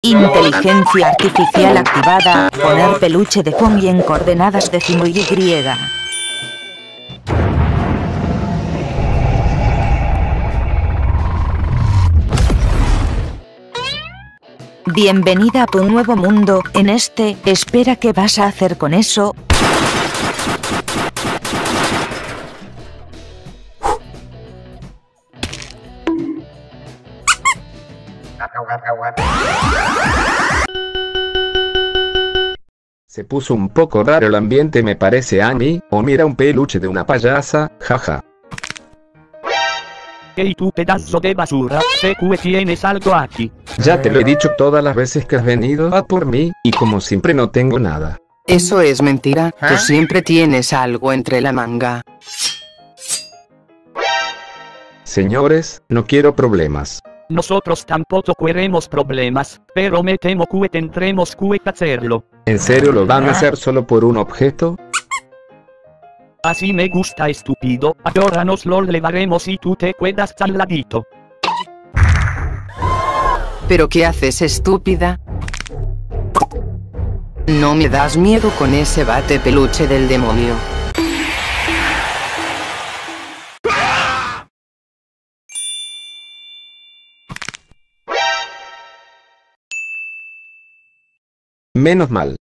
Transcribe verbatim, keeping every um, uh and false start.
Inteligencia artificial activada. Poner peluche de Kong y en coordenadas décimo y griega. Bienvenida a tu nuevo mundo. En este, espera, ¿qué vas a hacer con eso? Se puso un poco raro el ambiente, me parece a mí. O mira, un peluche de una payasa, jaja. Hey tú, pedazo de basura, sé que tienes algo aquí. Ya te lo he dicho todas las veces que has venido a por mí, y como siempre no tengo nada. Eso es mentira, tú siempre tienes algo entre la manga. Señores, no quiero problemas. Nosotros tampoco queremos problemas, pero me temo que tendremos que hacerlo. ¿En serio lo van a hacer solo por un objeto? Así me gusta, estúpido. Ahora nos lo llevaremos y tú te quedas al ladito. ¿Pero qué haces, estúpida? No me das miedo con ese bate peluche del demonio. Menos mal.